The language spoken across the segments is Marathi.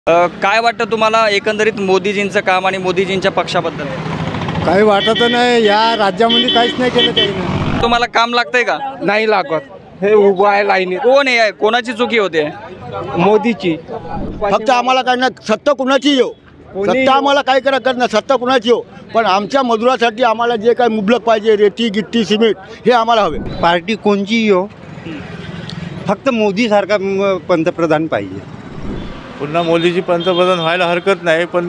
काय वाटतं तुम्हाला एकंदरीत मोदीजींचं काम आणि मोदीजींच्या पक्षाबद्दल? काही वाटत नाही, या राज्यामध्ये काहीच नाही केलं त्यांनी. तुम्हाला काम लागतंय का? नाही लागत. हे उभं आहे लाईनीत. कोण आहे, कोणाची चुकी होते? मोदीची. फक्त आम्हाला काय नाही, सत्ता कुणाची येऊ, सत्ता आम्हाला काय करत नाही, सत्ता कुणाची येऊ, पण आमच्या मजुरासाठी आम्हाला जे काही मुबलक पाहिजे, रेती गिट्टी सिमेंट हे आम्हाला हवे. पार्टी कोणची हो, फक्त मोदी सारखा पंतप्रधान पाहिजे. पुन्हा मोदीजी पंतप्रधान व्हायला हरकत नाही, पण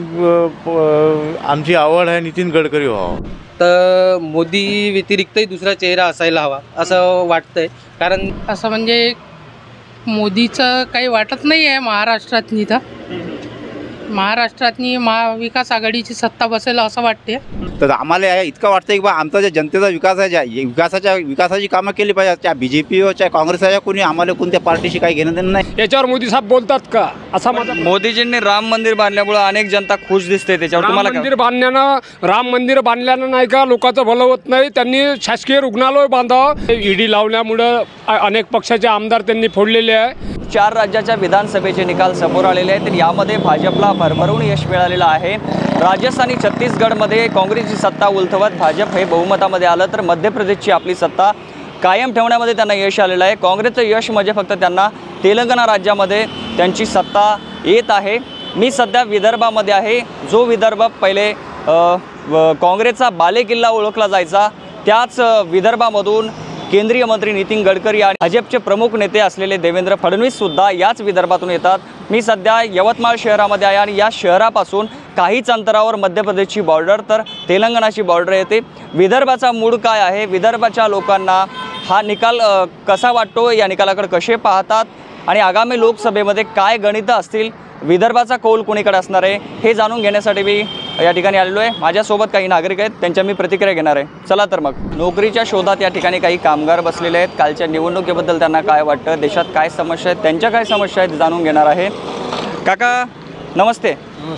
आमची आवड आहे नितीन गडकरी व्हावं. तर मोदी व्यतिरिक्तही दुसरा चेहरा असायला हवा असं वाटतंय. कारण असं म्हणजे मोदीचं काही वाटत नाही आहे महाराष्ट्रातनी. तर महाराष्ट्रातनी महाविकास आघाडीची सत्ता बसेल असं वाटते. तर आम्हाला इतकं वाटतं की बा आमचा जे जनतेचा विकास आहे, ज्या विकासाची कामं केली पाहिजे, त्या BJP चाहे काँग्रेस आहे, कोणी आम्हाला कोणत्या पार्टीशी काही घेणं देणं नाही. याच्यावर मोदी साहेब बोलतात का असा माझा. मोदीजींनी राम मंदिर बांधल्यामुळे अनेक जनता खुश दिसते, त्याच्यावर तुम्हाला काय? राम मंदिर बांधल्यानं नाही का लोकांचं भलं होत नाही. त्यांनी शासकीय रुग्णालय बांधावं. ईडी लावल्यामुळं अनेक पक्षाचे आमदार त्यांनी फोडलेले आहे. 4 राज्याच्या विधानसभेचे निकाल समोर आलेले आहेत, तर यामध्ये भाजपला भरभरून यश मिळालेलं आहे. राजस्थान आणि छत्तीसगडमध्ये काँग्रेसची सत्ता उलथवत भाजप हे बहुमतामध्ये आलं, तर मध्य प्रदेशची आपली सत्ता कायम ठेवण्यामध्ये त्यांना यश आलेलं आहे. काँग्रेसचं यश म्हणजे फक्त त्यांना तेलंगणा राज्यामध्ये त्यांची सत्ता येत आहे. मी सध्या विदर्भामध्ये आहे. जो विदर्भ पहिले काँग्रेसचा बालेकिल्ला ओळखला जायचा, त्याच विदर्भामधून केंद्रीय मंत्री नितीन गडकरी आणि भाजपचे प्रमुख नेते असलेले देवेंद्र फडणवीससुद्धा याच विदर्भातून येतात. मी सध्या यवतमाळ शहरामध्ये आहे आणि या शहरापासून काहीच अंतरावर मध्य प्रदेशची बॉर्डर तर तेलंगणाची बॉर्डर येते. विदर्भाचा मूड काय आहे, विदर्भाच्या लोकांना हा निकाल कसा वाटतो, या निकालाकडे कसे पाहतात आणि आगामी लोकसभेमध्ये काय गणितं असतील, विदर्भाचा कौल कोणीकडे असणार आहे, हे जाणून घेण्यासाठी मी या ठिकाणी आलेलो आहे. माझ्यासोबत काही नागरिक आहेत, त्यांच्या मी प्रतिक्रिया घेणार आहे. चला तर मग. नोकरीच्या शोधात या ठिकाणी काही कामगार बसलेले आहेत. कालच्या निवडणुकीबद्दल त्यांना काय वाटतं, देशात काय समस्या आहेत, त्यांच्या काय समस्या आहेत जाणून घेणार आहे. काका नमस्ते.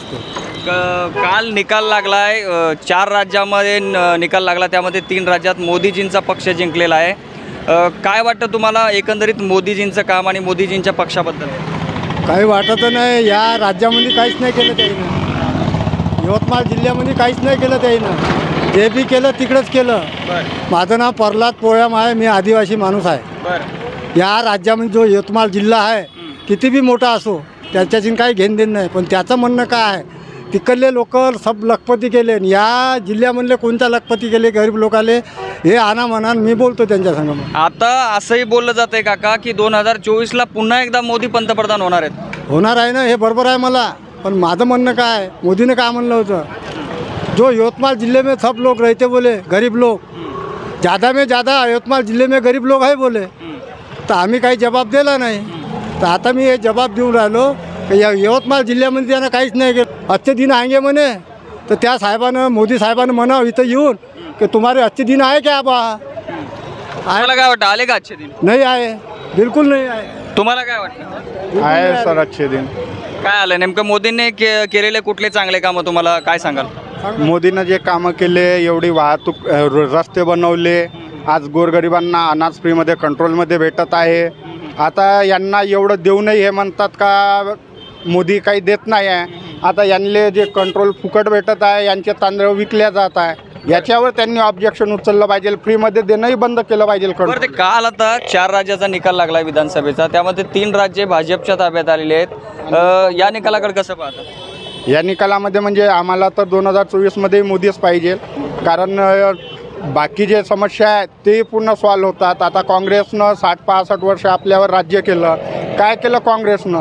काल निकाल लागला आहे, 4 राज्यामध्ये निकाल लागला, त्यामध्ये 3 राज्यात मोदीजींचा पक्ष जिंकलेला आहे. काय वाटतं तुम्हाला एकंदरीत मोदीजींचं काम आणि मोदीजींच्या पक्षाबद्दल? काही वाटत नाही, या राज्यामध्ये काहीच नाही केलं त्यांनी. यवतमाळ जिल्ह्यामध्ये काहीच नाही केलं त्यांनी. जे बी केलं तिकडंच केलं. माझं नाव प्रल्हाद पोळ्याम आहे, मी आदिवासी माणूस आहे. या राज्यामध्ये जो यवतमाळ जिल्हा आहे, किती बी मोठा असो, त्याच्याशी काही घेणं देणं नाही. पण त्याचं म्हणणं काय आहे, तिकडले लोक सब लखपती केले, या जिल्ह्यामधले कोणत्या लखपती केले गरीब लोकाले, हे आणा म्हणा. मी बोलतो त्यांच्या संग. आता असंही बोललं जातंय काका की 2024ला पुन्हा एकदा मोदी पंतप्रधान होणार आहेत. होणार आहे ना, हे बरोबर आहे मला. पण माझं म्हणणं काय आहे, मोदीने काय म्हणलं होतं, जो यवतमाळ जिले में सब लोग रहते बोले गरीब लोग, ज़्यादा में ज़्यादा यवतमाळ जिले में गरीब लोग आहे बोले. तर आम्ही काही जबाब दिला नाही. तर आता मी हे जबाब देऊन राहिलो की या यवतमाळ जिल्ह्यामध्ये त्यांना काहीच नाही केलं. अच्छे दिन आएंगे म्हणे, तर त्या साहेबानं, मोदी साहेबानं म्हणावं इथं येऊन की तुम्हारे अच्छे दिन आहे क्या बा. तुम्हाला काय वाटतं, आले का अच्छे दिन? नाही आहे, बिलकुल नाही आहे. तुम्हाला काय वाटतं? आहे सर अच्छे दिन. काय आलं नेमकं, मोदींनी केलेले कुठले चांगले कामं तुम्हाला काय सांगाल? मोदीनं जे कामं केले, एवढी वाहतूक, रस्ते बनवले, आज गोरगरिबांना अनाज फ्रीमध्ये कंट्रोलमध्ये भेटत आहे. आता यांना एवढं देऊ नये हे म्हणतात का मोदी काही देत नाही आहे. आता यांना जे कंट्रोल फुकट भेटत आहे, यांचे तांदूळ विकल्या जात आहे, याच्यावर त्यांनी ऑब्जेक्शन उचललं पाहिजे. फ्रीमध्ये देणंही बंद केलं पाहिजे. बरं, ते काल आता 4 राज्याचा निकाल लागला विधानसभेचा, त्यामध्ये 3 राज्ये भाजपच्या ताब्यात आलेली आहेत. या निकालाकडे कसं पाहता? या निकालामध्ये म्हणजे आम्हाला तर 2024मध्ये मोदीच पाहिजे. कारण बाकी जे समस्या आहेत ते पूर्ण सॉल्व्ह होतात. आता काँग्रेसनं 60-65 वर्ष आपल्यावर राज्य केलं. काय केलं काँग्रेसनं?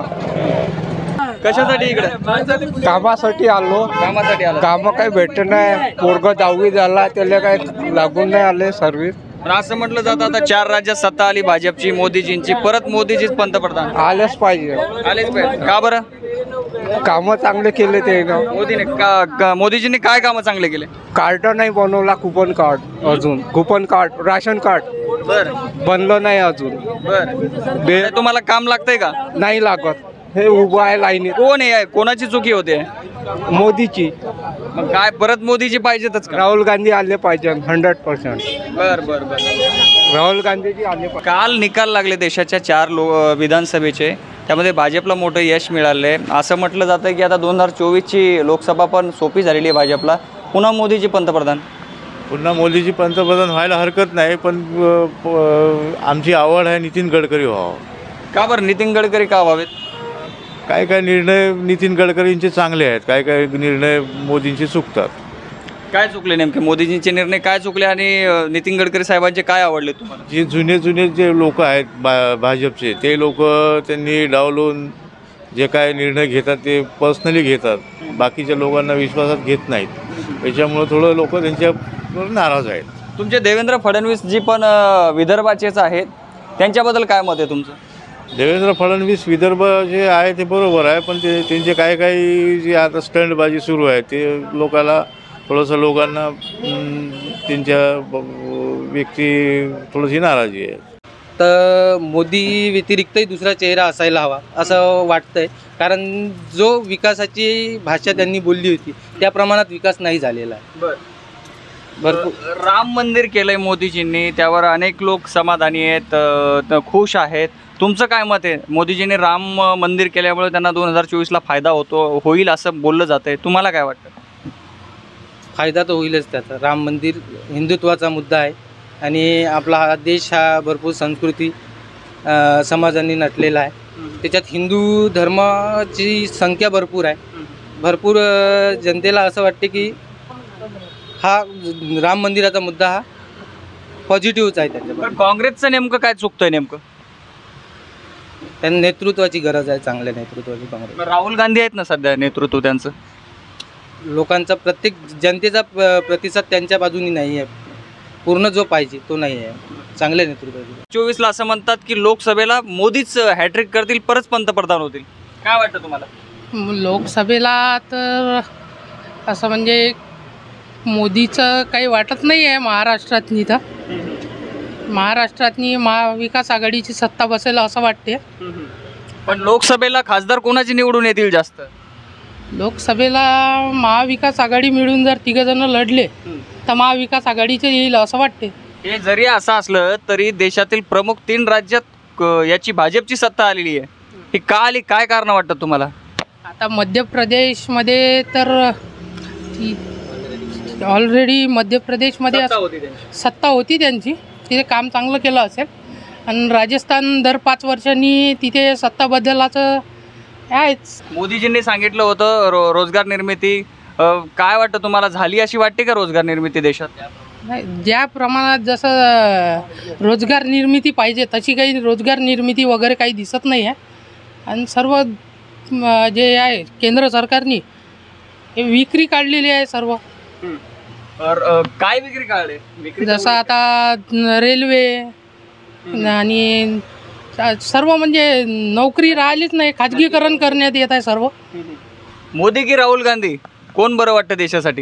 कशासाठी इकडे? कामासाठी आलो. कामासाठी आला? कामं काही भेटत नाही. पोरगं 10वी झाला, त्याला काही लागून नाही आले सर्व्हिस. पण असं म्हटलं जातं आता 4 राज्यात सत्ता आली भाजपची, मोदीजींची, परत मोदीजीच पंतप्रधान आलेच पाहिजे. आलेच पाहिजे. का बरं? कामं चांगले केले ते. मोदीने मोदीजींनी काय कामं चांगले केले? कार्ड नाही बनवला, कुपन कार्ड. अजून कुपन कार्ड, राशन कार्ड बरं बनलं नाही अजून. बरं, तुम्हाला काम लागतंय का? नाही लागत. हे उभं आहे लाईनीत. कोण आहे, कोणाची चुकी होते? मोदीची. मग काय परत मोदीजी पाहिजेतच का? राहुल गांधी आले पाहिजे 100%. बरं बरं बरं. राहुल गांधीजी आले पाहिजे. काल निकाल लागले देशाच्या 4 विधानसभेचे. त्यामध्ये भाजपला मोठं यश मिळालं आहे. असं म्हटलं जातं की आता 2024ची लोकसभा पण सोपी झालेली आहे भाजपला. पुन्हा मोदीजी पंतप्रधान. पुन्हा मोदीजी पंतप्रधान व्हायला हरकत नाही, पण आमची आवड आहे नितीन गडकरी व्हावं. का बरं नितीन गडकरी का व्हावेत? काय काय निर्णय नितीन गडकरींचे चांगले आहेत, काय काय निर्णय मोदींचे चुकतात. काय चुकले नेमके? मोदीजींचे निर्णय काय चुकले आणि नितीन गडकरी साहेबांचे काय आवडले तुम्हाला? जे जुने जे लोक आहेत भाजपचे, ते लोक त्यांनी डावलून जे काय निर्णय घेतात ते पर्सनली घेतात, बाकीच्या लोकांना विश्वासात घेत नाहीत. त्याच्यामुळं थोडं लोक त्यांच्यावर नाराज आहेत. तुमचे देवेंद्र फडणवीस जी पण विदर्भाचेच आहेत, त्यांच्याबद्दल काय मत आहे तुमचं? देवेंद्र फडणवीस विदर्भ जे आहे ते बरोबर आहे, पण ते त्यांचे काही जे आता स्टंटबाजी सुरू आहे ते लोकांना त्यांच्या व्यक्ती थोडीशी नाराजी आहे. तर मोदी व्यतिरिक्तही दुसरा चेहरा असायला हवा असं वाटतंय. कारण जो विकासाची भाषा त्यांनी बोलली होती त्या प्रमाणात विकास नाही झालेला आहे. भरपूर राम मंदिर केलंय मोदीजींनी, त्यावर अनेक लोक समाधानी आहेत, खुश आहेत. तुमचं काय मत आहे? मोदीजींनी राम मंदिर केल्यामुळे त्यांना 2024ला फायदा होईल असं बोललं जातं आहे. तुम्हाला काय वाटतं? फायदा तर होईलच त्याचा. राम मंदिर हिंदुत्वाचा मुद्दा आहे आणि आपला हा देश हा भरपूर संस्कृती समाजांनी नटलेला आहे. त्याच्यात हिंदू धर्माची संख्या भरपूर आहे. भरपूर जनतेला असं वाटते की हा राम मंदिराचा मुद्दा हा पॉझिटिव्हच आहे. त्याच्याबद्दल काँग्रेसचं नेमकं काय चुकतंय? नेमकं त्यांना नेतृत्वाची गरज आहे, चांगल्या नेतृत्वाची. काँग्रेस राहुल गांधी आहेत ना सध्या नेतृत्व त्यांचं. लोकांचा प्रत्येक जनतेचा प्रतिसाद त्यांच्या बाजूनी नाही आहे. पूर्ण जो पाहिजे तो नाही आहे चांगल्या नेतृत्वाची. 24ला असं म्हणतात की लोकसभेला मोदीच हॅट्रिक करतील, परत पंतप्रधान होतील. काय वाटतं तुम्हाला? लोकसभेला तर असं म्हणजे मोदीचं काही वाटत नाही आहे. महाराष्ट्रातनी तर महाविकास आघाडीची सत्ता बसेल असं वाटते. पण लोकसभेला खासदार कोणाची निवडून येतील जास्त? लोकसभेला महाविकास आघाडी मिळून जर तिघजण लढले तर महाविकास आघाडीचे येईल असं वाटते. हे जरी असं असलं तरी देशातील प्रमुख 3 राज्यात याची भाजपची सत्ता आलेली आहे. ही का आली? काय कारण वाटतं तुम्हाला? आता मध्य प्रदेशमध्ये तर ऑलरेडी मध्य प्रदेशमध्ये सत्ता होती त्यांची, तिथे काम चांगलं केलं असेल. आणि राजस्थान दर 5 वर्षांनी तिथे सत्ता बदलाचं आहेच. मोदीजींनी सांगितलं होतं रोजगार निर्मिती. काय वाटतं तुम्हाला, झाली अशी वाटते का रोजगार निर्मिती देशात? नाही, ज्या प्रमाणात जसं रोजगार निर्मिती पाहिजे तशी काही रोजगार निर्मिती वगैरे काही दिसत नाही आहे. आणि सर्व जे आहे केंद्र सरकारने हे विक्री काढलेली आहे सर्व. काय विक्री काढले? जसं आता रेल्वे आणि सर्व म्हणजे नोकरी राहिलीच नाही, खाजगीकरण करण्यात येत आहे सर्व. मोदी की राहुल गांधी कोण बरं वाटतं देशासाठी?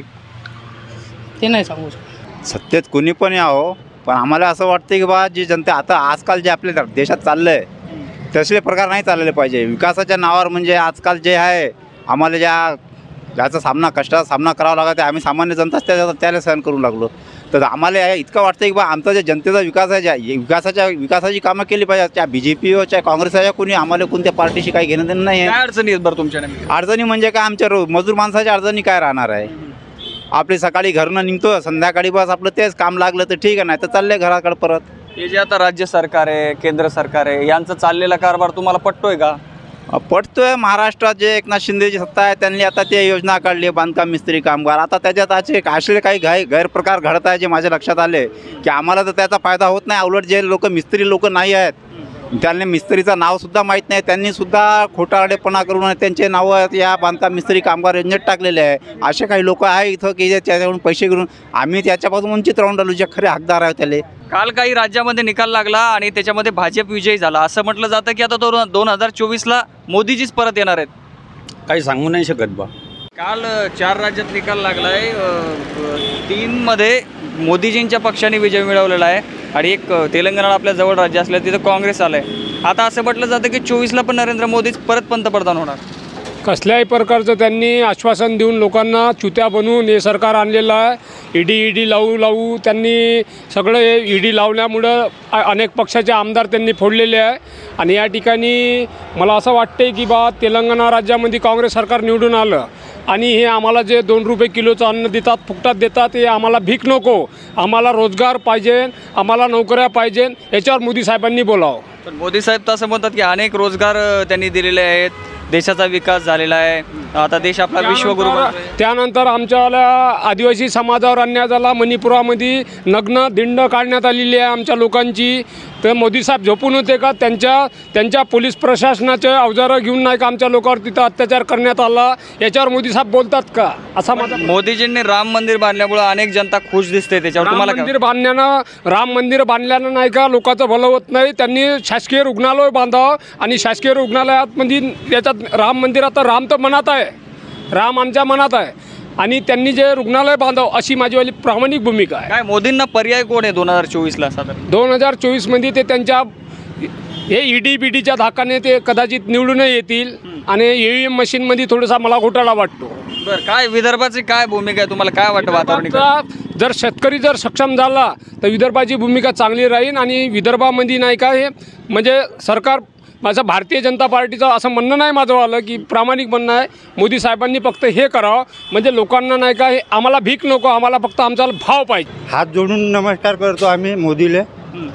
ते नाही सांगू शकत. सत्तेत कोणी पण यावं, पण आम्हाला असं वाटतं की बा जी जनता आता आजकाल जे आपल्या देशात चाललं आहे तसले प्रकार नाही चालले पाहिजे. विकासाच्या नावावर म्हणजे आजकाल जे आहे आम्हाला ज्याचा कष्टाचा सामना करावा लागत आहे, आम्ही सामान्य जनताच त्याला सहन करू लागलो. तर आम्हाला इतकं वाटतं की बा आमचा जे जनतेचा विकास आहे, ज्या विकासाची कामं केली पाहिजे. त्या BJP व चाहे काँग्रेसच्या कोणी आम्हाला कोणत्या पार्टीशी काही घेणं देणं नाही आहे. काय अडचणी आहेत बरं तुमच्या? अडचणी म्हणजे काय, आमच्या मजूर माणसाच्या अडचणी काय राहणार आहे. आपली सकाळी घरनं निघतो, संध्याकाळी बस आपलं तेच काम लागलं तर ठीक आहे, नाही तर चाललंय घराकडे परत. हे जे आता राज्य सरकार आहे, केंद्र सरकार आहे, यांचा चाललेला कारभार तुम्हाला पटतोय का? पटतोय. महाराष्ट्रात जे एकनाथ शिंदेची सत्ता आहे त्यांनी आता ते योजना काढली बांधकाम मिस्त्री कामगार. आता त्याच्यात असे काही गैरप्रकार घडत आहे जे माझ्या लक्षात आले की आम्हाला तर त्याचा फायदा होत नाही. उलट जे लोक मिस्त्री लोक नाही आहेत त्यांना मिस्त्रीचं नावसुद्धा माहीत नाही, त्यांनीसुद्धा खोटारडेपणा करून त्यांचे नावं या बांधकाम मिस्त्री कामगार योजनेत टाकलेले आहे. असे काही लोक आहे इथं की त्याच्याकडून पैसे घेऊन आम्ही त्याच्यापासून वंचित राहून राहिलो, जे खरे हकदार आहे त्याला. काल काही राज्यामध्ये निकाल लागला आणि त्याच्यामध्ये भाजप विजयी झाला. असं म्हटलं जातं की आता 2024ला मोदीजीच परत येणार आहेत. काही सांगू नाही शकत बा. काल 4 राज्यात निकाल लागलाय. 3मध्ये मोदीजींच्या पक्षाने विजय मिळवलेला आहे आणि एक तेलंगणा आपल्या जवळ राज्य असलं तिथं काँग्रेस आलं आहे. आता असं म्हटलं जातं की 24ला पण नरेंद्र मोदीच परत पंतप्रधान होणार. कसल्याही प्रकारचं त्यांनी आश्वासन देऊन लोकांना चुत्या बनवून हे सरकार आणलेलं आहे. ईडी लावू त्यांनी सगळं हे ईडी लावल्यामुळं अनेक पक्षाचे आमदार त्यांनी फोडलेले आहे. आणि या ठिकाणी मला असं वाटते की बा तेलंगणा राज्यामध्ये काँग्रेस सरकार निवडून आलं आणि हे आम्हाला जे 2 रुपये किलोचं अन्न देतात, फुकटात देतात, हे आम्हाला भीक नको, आम्हाला रोजगार पाहिजे, आम्हाला नोकऱ्या पाहिजे, याच्यावर मोदी साहेबांनी बोलावं. पण मोदी साहेब तर असं म्हणतात की अनेक रोजगार त्यांनी दिलेले आहेत, देशाचा विकास झालेला आहे, आता देश आपला विश्वगुरु बनतोय. त्यानंतर आमच्या आदिवासी समाजावर अन्याय झाला. मणिपुरामध्ये नग्न दिंड काढण्यात आलेली आहे आमच्या लोकांची. तर मोदी साहेब झोपून होते का? त्यांच्या पोलीस प्रशासनाचे अवजारं घेऊन नाही का आमच्या लोकांवर तिथं अत्याचार करण्यात आला? याच्यावर मोदी साहेब बोलतात का? असा माझा मोदीजींनी राम मंदिर बांधल्यामुळे अनेक जनता खुश दिसते, त्याच्यावर तुम्हाला काय? राम मंदिर बांधल्यानं नाही का लोकांचं भलं होत नाही. त्यांनी शासकीय रुग्णालय बांधावं आणि शासकीय रुग्णालयामध्ये याच्यात राम मंदिर, आता राम तर मनात आहे, राम आमच्या मनात आहे आणि त्यांनी जे रुग्णालय बांधावं अशी माझीवाली प्रामाणिक भूमिका आहे. काय मोदींना पर्याय कोण आहे 2024ला? साधारण 2024मध्ये ते त्यांच्या हे ईडीच्या धाकाने ते कदाचित निवडूनही येतील आणि EVM मशीनमध्ये थोडासा मला घोटाळा वाटतो. बरं, काय विदर्भाची काय भूमिका आहे, तुम्हाला काय वाटतं वातावरण? जर शेतकरी जर सक्षम झाला तर विदर्भाची भूमिका चांगली राहील. आणि विदर्भामध्ये नाही का हे म्हणजे सरकार, माझं भारतीय जनता पार्टीचं असं म्हणणं नाही माझं आलं की प्रामाणिक म्हणणं आहे, मोदी साहेबांनी फक्त हे करावं म्हणजे लोकांना नाही का हे आम्हाला भीक नको, आम्हाला फक्त आमचा भाव पाहिजे. हात जोडून नमस्कार करतो आम्ही मोदीले.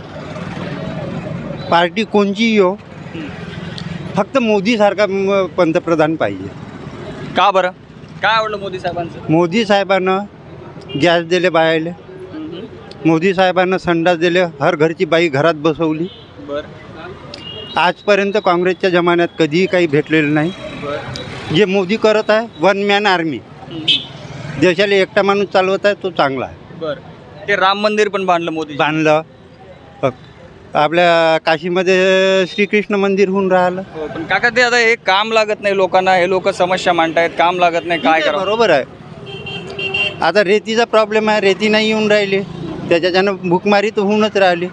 पार्टी कोणची हो, फक्त मोदीसारखा पंतप्रधान पाहिजे. का बरं? काय आवडलं मोदी साहेबांचं? मोदी साहेबांना गॅस दिले बायाले, मोदी साहेबांना संडास दिले, हर घरची बाई घरात बसवली. बरं. आजपर्यंत काँग्रेसच्या जमान्यात कधीही काही भेटलेलं नाही. जे मोदी करत आहे, 1 मॅन आर्मी, देशाला एकटा माणूस चालवत आहे, तो चांगला आहे. बरं, ते राम मंदिर पण बांधलं मोदी. बांधलं. आपल्या काशीमध्ये श्रीकृष्ण मंदिर होऊन राहिलं. पण काका ते आता हे काम लागत नाही लोकांना, हे लोक समस्या मांडतायत, काम लागत नाही, काय करावं? बरोबर आहे. आता रेतीचा प्रॉब्लेम आहे, रेती नाही येऊन राहिली, त्याच्यानं भूकमारी तर होऊनच राहिली.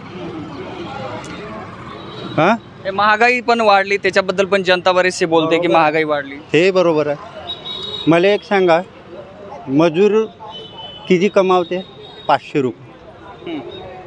हां, हे महागाई पण वाढली, त्याच्याबद्दल पण जनता बरेचसे बोलते की महागाई वाढली. हे बरोबर आहे. मला एक सांगा, मजूर किती कमावते? 500 रुपये.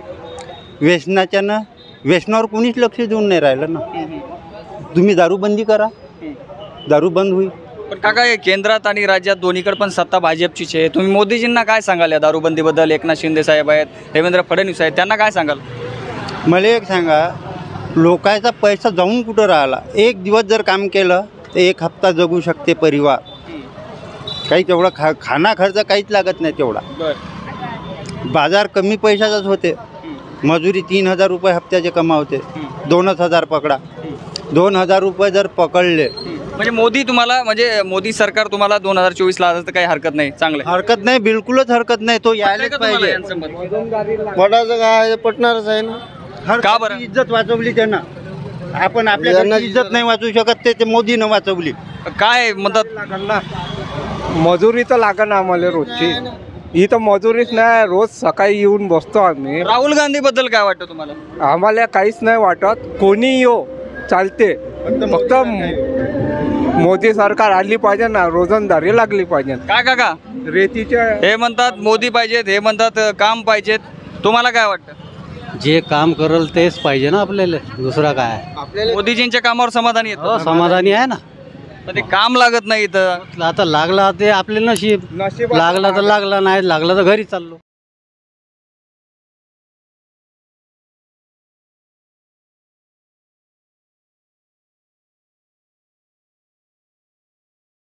व्यसनावर कोणीच लक्ष देऊन नाही राहिलं ना. तुम्ही दारूबंदी करा, दारू बंद होईल. पण काका हे केंद्रात आणि राज्यात दोन्हीकडे पण सत्ता भाजपचीच आहे. तुम्ही मोदीजींना काय सांगाल या दारूबंदीबद्दल? एकनाथ शिंदे साहेब आहेत, देवेंद्र फडणवीस आहेत, त्यांना काय सांगाल? मला एक सांगा, लोकांचा पैसा जाऊन कुठं राहिला? एक दिवस जर काम केलं तर 1 हप्ता जगू शकते परिवार. काही तेवढा खाना खर्च काहीच लागत नाही तेवढा. बाजार कमी पैशाचाच होते. मजुरी 3000 रुपये हप्त्याचे कमावते. 2000 पकडा, 2000 रुपये जर पकडले म्हणजे मोदी सरकार तुम्हाला 2024ला आलं तर काही हरकत नाही, चांगलं आहे. हरकत नाही, बिलकुलच हरकत नाही. तो यायलाच पाहिजे. पडायचं काय पटणारच आहे ना. का बरं? इज्जत वाचवली त्यानं. आपण आपल्या इज्जत नाही वाचवू शकत, ते मोदीनं वाचवली. काय म्हणतात? मजुरी तर लागण आम्हाला रोजची. इथं मजुरीच नाही. रोज सकाळी येऊन बसतो आम्ही. राहुल गांधी बद्दल काय वाटतं तुम्हाला? आम्हाला काहीच नाही वाटत. कोणी येऊ चालते, फक्त मोदी सरकार आली पाहिजे ना, रोजंदारी लागली पाहिजे. काय काका? रेतीच्या हे म्हणतात मोदी पाहिजेत, हे म्हणतात काम पाहिजेत, तुम्हाला काय वाटतं? जे काम करल तेच पाहिजे ना आपल्याला, दुसरा काय? मोदीजींच्या कामावर समाधानी आहेत? हो, समाधानी आहे ना. पण ते काम लागत नाही इथं. आता लागला ते आपले नशीब. लागला तर लागला, नाही लागला तर घरी चाललो.